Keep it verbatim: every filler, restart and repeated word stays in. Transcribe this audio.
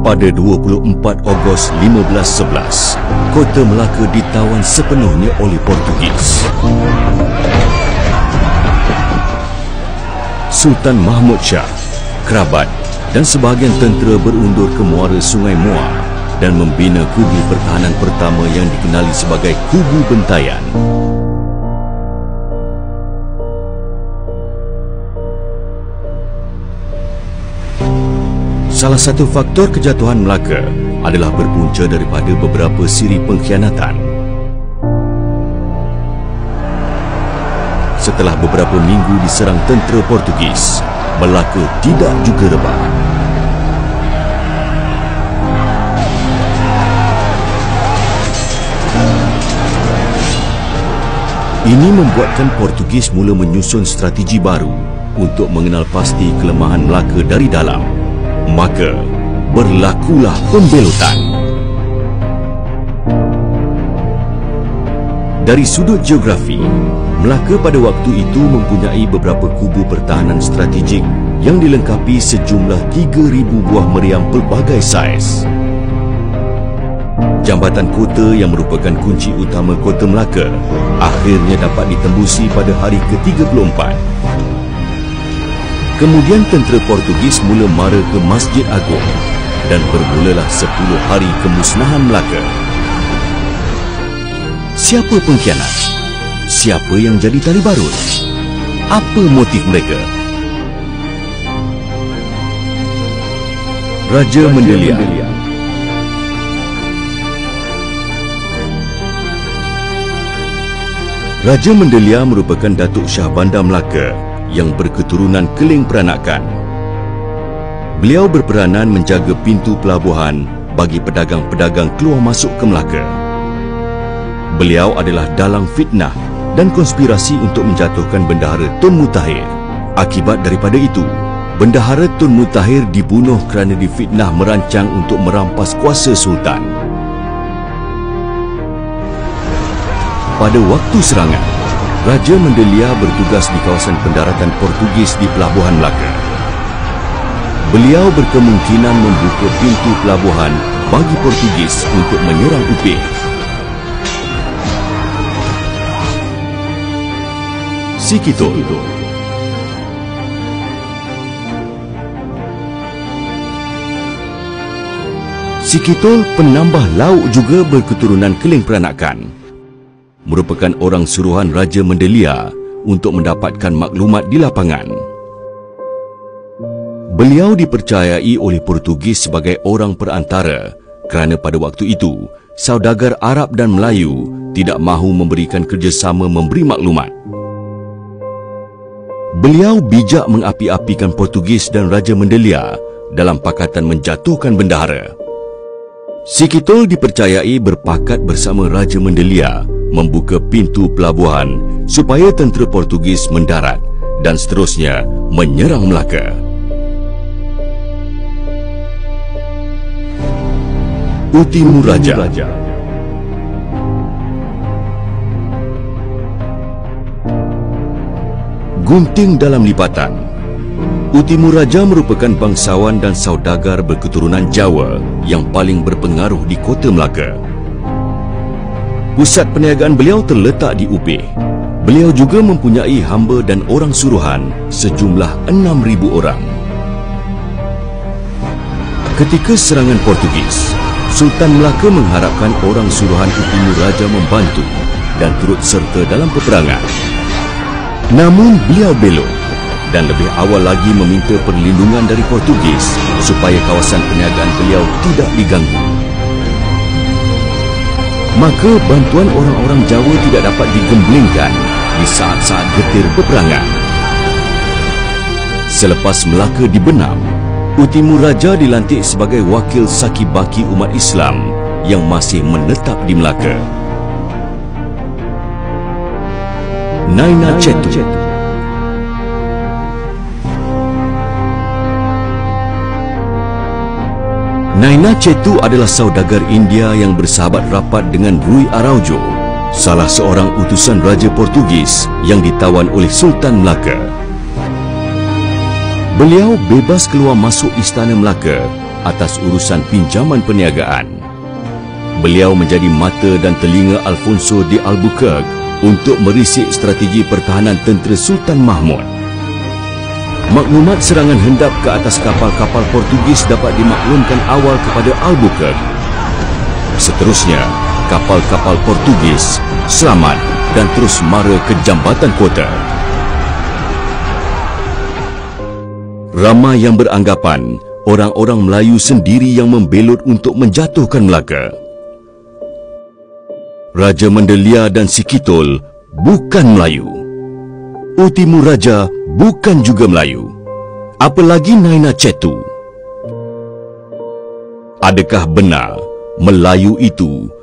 Pada dua puluh empat Ogos lima belas sebelas, kota Melaka ditawan sepenuhnya oleh Portugis. Sultan Mahmud Shah, kerabat dan sebahagian tentera berundur ke muara Sungai Muar dan membina kubu pertahanan pertama yang dikenali sebagai Kubu Bentayan. Salah satu faktor kejatuhan Melaka adalah berpunca daripada beberapa siri pengkhianatan. Setelah beberapa minggu diserang tentera Portugis, Melaka tidak juga rebah. Ini membuatkan Portugis mula menyusun strategi baru untuk mengenal pasti kelemahan Melaka dari dalam. Maka, berlakulah pembelotan. Dari sudut geografi, Melaka pada waktu itu mempunyai beberapa kubu pertahanan strategik yang dilengkapi sejumlah tiga ribu buah meriam pelbagai saiz. Jambatan kota yang merupakan kunci utama kota Melaka akhirnya dapat ditembusi pada hari ke tiga puluh empat. Kemudian tentera Portugis mula mara ke Masjid Agung dan bermulalah sepuluh hari kemusnahan Melaka. Siapa pengkhianat? Siapa yang jadi tali barut? Apa motif mereka? Raja Mendelia. Raja Mendelia merupakan Datuk Shah Bandar Melaka yang berketurunan Keling Peranakan. Beliau berperanan menjaga pintu pelabuhan bagi pedagang-pedagang keluar masuk ke Melaka. Beliau adalah dalang fitnah dan konspirasi untuk menjatuhkan Bendahara Tun Mutahir. Akibat daripada itu, Bendahara Tun Mutahir dibunuh kerana difitnah merancang untuk merampas kuasa Sultan. Pada waktu serangan, Raja Mendelia bertugas di kawasan pendaratan Portugis di Pelabuhan Melaka. Beliau berkemungkinan membuka pintu pelabuhan bagi Portugis untuk menyerang Upih. Sikitol. Sikitol, penambah lauk juga berketurunan Keling Peranakan, merupakan orang suruhan Raja Mendelia untuk mendapatkan maklumat di lapangan. Beliau dipercayai oleh Portugis sebagai orang perantara kerana pada waktu itu, saudagar Arab dan Melayu tidak mahu memberikan kerjasama memberi maklumat. Beliau bijak mengapi-apikan Portugis dan Raja Mendelia dalam pakatan menjatuhkan bendahara. Sikitol dipercayai berpakat bersama Raja Mendelia membuka pintu pelabuhan supaya tentera Portugis mendarat dan seterusnya menyerang Melaka. Utimuraja. Gunting dalam lipatan. Utimuraja merupakan bangsawan dan saudagar berketurunan Jawa yang paling berpengaruh di kota Melaka. Pusat perniagaan beliau terletak di Upih. Beliau juga mempunyai hamba dan orang suruhan sejumlah enam ribu orang. Ketika serangan Portugis, Sultan Melaka mengharapkan orang suruhan Utimuraja membantu dan turut serta dalam peperangan. Namun beliau belok dan lebih awal lagi meminta perlindungan dari Portugis supaya kawasan perniagaan beliau tidak diganggu. Maka bantuan orang-orang Jawa tidak dapat digemblengkan di saat-saat getir peperangan. Selepas Melaka dibenam, Utimuraja dilantik sebagai wakil Saki-Baki umat Islam yang masih menetap di Melaka. Naina Cetu. Naina Cetu adalah saudagar India yang bersahabat rapat dengan Rui Araujo, salah seorang utusan Raja Portugis yang ditawan oleh Sultan Melaka. Beliau bebas keluar masuk Istana Melaka atas urusan pinjaman perniagaan. Beliau menjadi mata dan telinga Alfonso de Albuquerque untuk merisik strategi pertahanan tentera Sultan Mahmud. Maklumat serangan hendap ke atas kapal-kapal Portugis dapat dimaklumkan awal kepada Albuquerque. Seterusnya, kapal-kapal Portugis selamat dan terus mara ke jambatan kota. Ramai yang beranggapan orang-orang Melayu sendiri yang membelot untuk menjatuhkan Melaka. Raja Mendelia dan Sikitol bukan Melayu. U Timur Raja bukan juga Melayu. Apalagi Naina Cetu. Adakah benar Melayu itu